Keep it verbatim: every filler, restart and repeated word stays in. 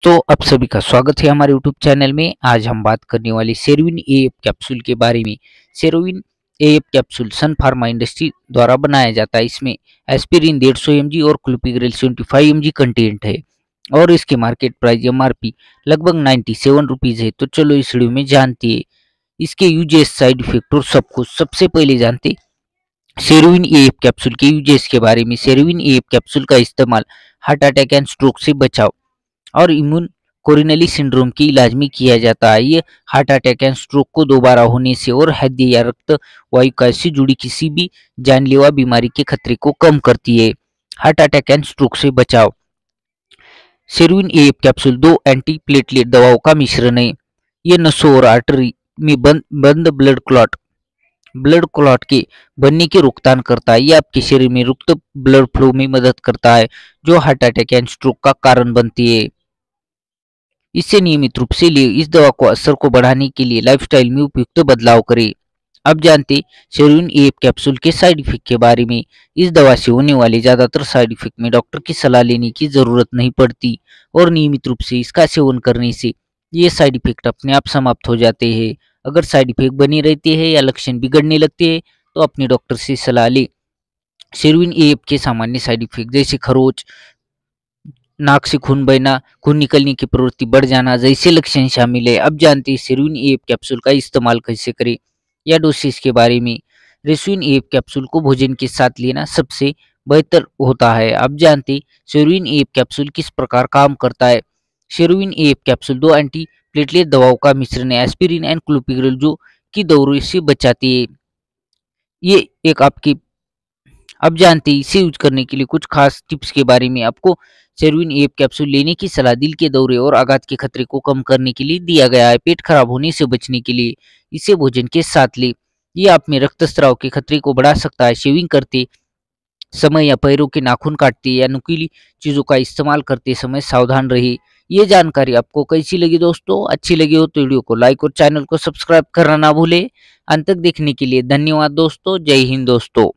दोस्तों, आप सभी का स्वागत है हमारे यूट्यूब चैनल में। आज हम बात करने वाले सेरोविन ए एफ कैप्सूल के बारे में। Cerovin A F capsule Sun Pharma industry द्वारा बनाया जाता है। इसमें एस्पिरिन डेढ़ सौ एम जी और क्लोपिग्रेल पचहत्तर एम जी कंटेंट है और इसके market price M R P लगभग नाइन्टी सेवन रुपीज है। तो चलो इस वीडियो में जानते हैं इसके यूजेस, साइड इफेक्ट और सब कुछ। सबसे पहले जानते सेरोविन ए एफ कैप्सूल के यूजेस के बारे में। सेरोविन ए एफ कैप्सूल का इस्तेमाल हार्ट अटैक एंड स्ट्रोक से बचाव और इम्यून कोरोनरी सिंड्रोम के इलाज में किया जाता है। ये हार्ट अटैक एंड स्ट्रोक को दोबारा होने से और हृदय या रक्त वाहिका से जुड़ी किसी भी जानलेवा बीमारी के खतरे को कम करती है। हार्ट अटैक एंड स्ट्रोक से बचाव। सेरोविन ए एफ कैप्सूल दो एंटी प्लेटलेट दवाओं का मिश्रण है। ये नसों और आर्टरी में बंद बंद ब्लड क्लॉट ब्लड क्लॉट के बनने की रोकथाम करता है। ये आपके शरीर में रुकते ब्लड फ्लो में मदद करता है जो हार्ट अटैक एंड स्ट्रोक का कारण बनती है। इससे नियमित रूप से लिए इस दवा को असर को बढ़ाने के लिए लाइफस्टाइल में उपयुक्त बदलाव करें। अब जानते सेरोविन ए एफ कैप्सूल के साइड इफेक्ट के बारे में। इस दवा से होने वाले ज्यादातर साइड इफेक्ट में डॉक्टर की सलाह लेने की जरूरत नहीं पड़ती और नियमित रूप से इसका सेवन करने से ये साइड इफेक्ट अपने आप समाप्त हो जाते हैं। अगर साइड इफेक्ट बने रहते हैं या लक्षण बिगड़ने लगते हैं तो अपने डॉक्टर से सलाह लें। सेरोविन ए एफ के सामान्य साइड इफेक्ट जैसे खरोच, नाक से खून बहना, खून निकलने की प्रवृत्ति बढ़ जाना जैसे लक्षण शामिल है। अब जानते हैं सेरोविन ए एफ कैप्सूल का इस्तेमाल कैसे करें या डोसेज के बारे में। सेरोविन ए एफ कैप्सूल को भोजन के साथ लेना सबसे बेहतर होता है। अब जानते हैं सेरोविन ए एफ कैप्सूल किस प्रकार काम करता है। सेरोविन ए एफ कैप्सूल दो एंटी प्लेटलेट दवाओं का मिश्रण है, एस्पिरिन एंड क्लोपिग्रेल, जो की दौरे से बचाती है। ये एक आपकी अब जानते हैं इसे यूज करने के लिए कुछ खास टिप्स के बारे में। आपको सेरोविन ए एफ कैप्सूल लेने की सलाह दिल के दौरे और आघात के खतरे को कम करने के लिए दिया गया है। पेट खराब होने से बचने के लिए इसे भोजन के साथ ले। ये आप में रक्तस्राव के खतरे को बढ़ा सकता है। शेविंग करते समय या पैरों के नाखून काटते या नुकीली चीजों का इस्तेमाल करते समय सावधान रहे। ये जानकारी आपको कैसी लगी दोस्तों? अच्छी लगी हो तो वीडियो को लाइक और चैनल को सब्सक्राइब करना ना भूले। अंत तक देखने के लिए धन्यवाद दोस्तों। जय हिंद दोस्तों।